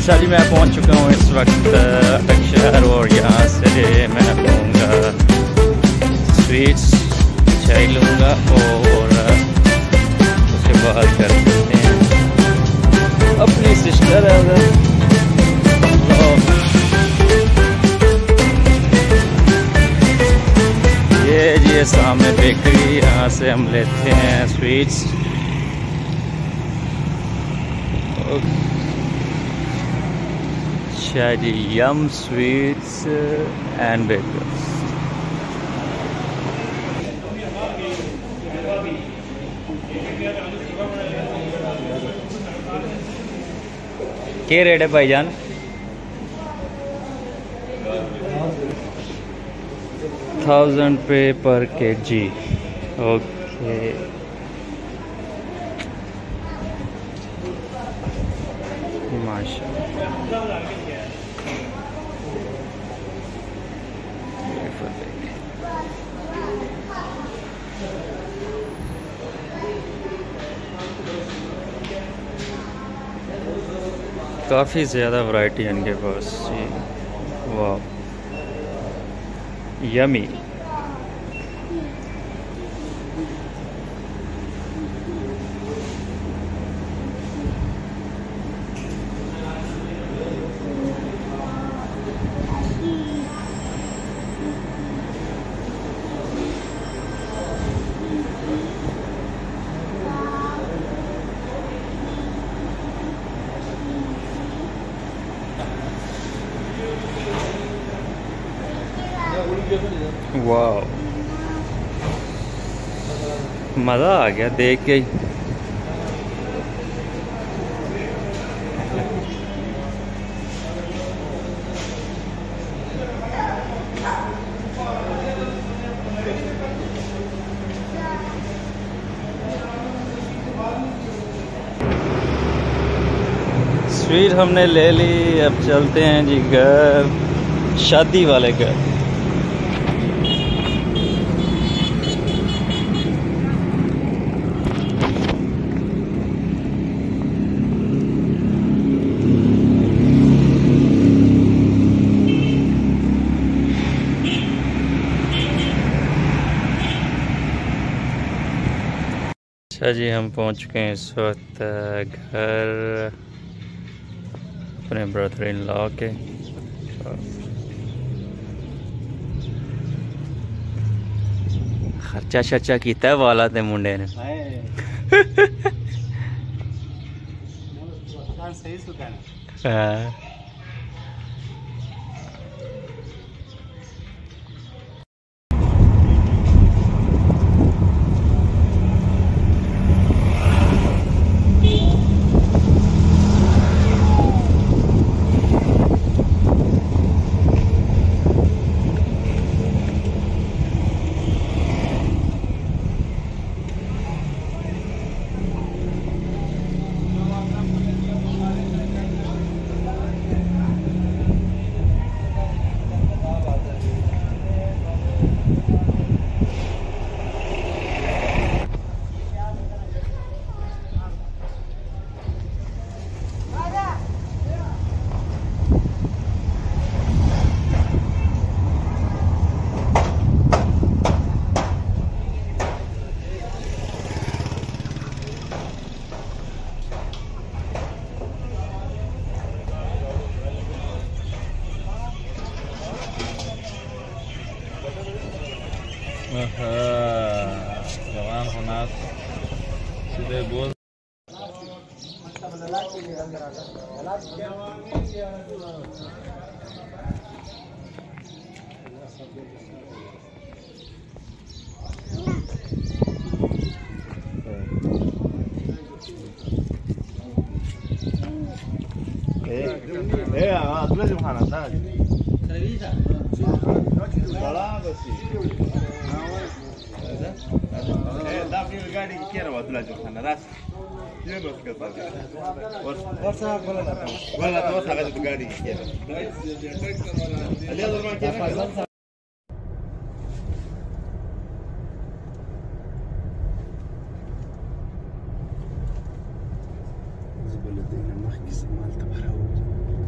अच्छा जी, मैं पहुंच चुका हूँ इस वक्त अटक शहर और यहाँ से मैं लूँगा स्वीट्स, चाय लूँगा और उसके बाद कर सकते हैं अपनी सिस्टर है उधर। ये सामने बेकरी, यहाँ से हम लेते हैं स्वीट्स। शायद यम स्वीट्स एंड बेकर्स। क्या रेट है भाईजान? 1000 पे पर kg। ओके, माशाल्लाह। काफ़ी ज़्यादा वैरायटी है इनके पास। वाह, यमी। वाह, मज़ा आ गया देख के। स्वीट हमने ले ली, अब चलते हैं जी घर, शादी वाले घर। अच्छा जी, हम पहुंच चुके हैं इस वक्त घर अपने ब्रदर इन लॉ के। खर्चा शर्चा किया वाला थे मुंडे ने। हाँ। जवान होना सीधे बोल। لازم खाना था बड़ा बसी दाफी गाड़ी की क्या रहा लازم खाना रास ये बस करता वर्षा वला तो सागा गाड़ी की क्या अलिया दरमा क्या زبالة دينا مخكس مالتا بحراوي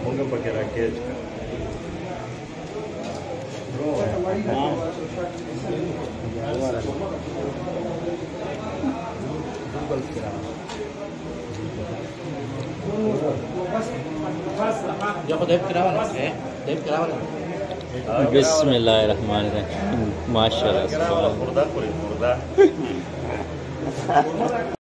ممكن بكره كيج بسم الله الرحمن الرحيم ما شاء الله.